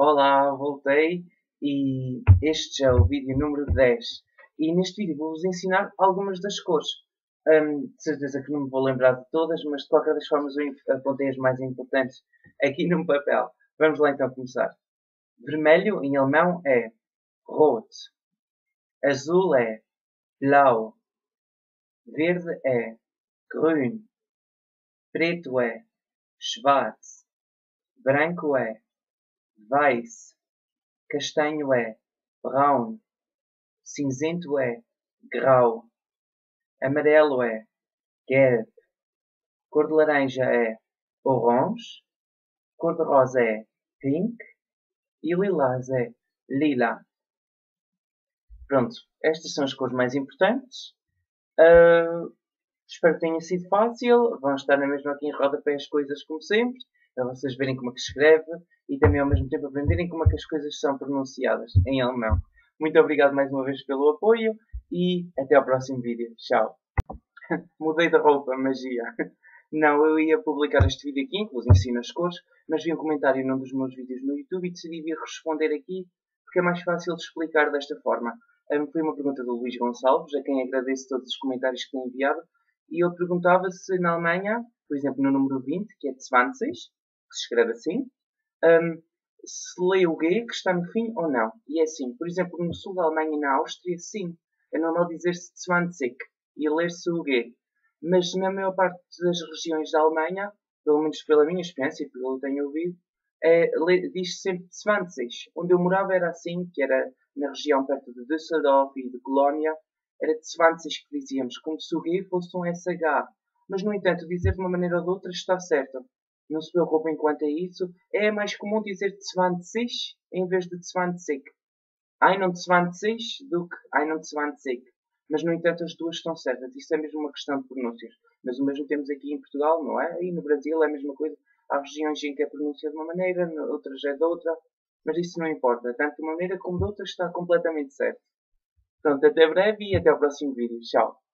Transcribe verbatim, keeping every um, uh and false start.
Olá, voltei e este é o vídeo número dez. E neste vídeo vou-vos ensinar algumas das cores. Hum, de certeza que não me vou lembrar de todas, mas de qualquer das formas eu apontei as mais importantes aqui no papel. Vamos lá então começar. Vermelho em alemão é Rot. Azul é Blau. Verde é Grün. Preto é Schwarz. Branco é Weiß. Castanho é Braun. Cinzento é Grau. Amarelo é Gelb. Cor de laranja é Orange. Cor de rosa é Pink. E lilás é Lila. Pronto, estas são as cores mais importantes. Uh, espero que tenha sido fácil. Vão estar na mesma aqui em rodapé as coisas como sempre, para vocês verem como é que se escreve e também ao mesmo tempo aprenderem como é que as coisas são pronunciadas em alemão. Muito obrigado mais uma vez pelo apoio e até ao próximo vídeo. Tchau. Mudei de roupa, magia. Não, eu ia publicar este vídeo aqui, que vos ensino as cores, mas vi um comentário num dos meus vídeos no YouTube e decidi vir responder aqui, porque é mais fácil de explicar desta forma. Um, foi uma pergunta do Luís Gonçalves, a quem agradeço todos os comentários que tem enviado, e ele perguntava se na Alemanha, por exemplo no número vinte, que é vinte, que se escreve assim, um, se lê o G que está no fim ou não. E é assim, por exemplo, no sul da Alemanha e na Áustria, sim, é normal dizer-se vinte e ler-se o G. Mas na maior parte das regiões da Alemanha, pelo menos pela minha experiência e pelo que eu tenho ouvido, é, diz-se sempre vinte. Onde eu morava era assim, que era na região perto de Düsseldorf e de Colónia, era vinte que dizíamos, como se o G fosse um S H. Mas, no entanto, dizer de uma maneira ou de outra está certo. Não se preocupem quanto a isso. É mais comum dizer vinte em vez de vinte. einundzwanzig do que einundzwanzig. Mas, no entanto, as duas estão certas. Isso é mesmo uma questão de pronúncias. Mas o mesmo temos aqui em Portugal, não é? E no Brasil é a mesma coisa. Há regiões em que é pronunciada de uma maneira, outras é de outra. Mas isso não importa. Tanto de uma maneira como de outra está completamente certo. Pronto, até breve e até o próximo vídeo. Tchau.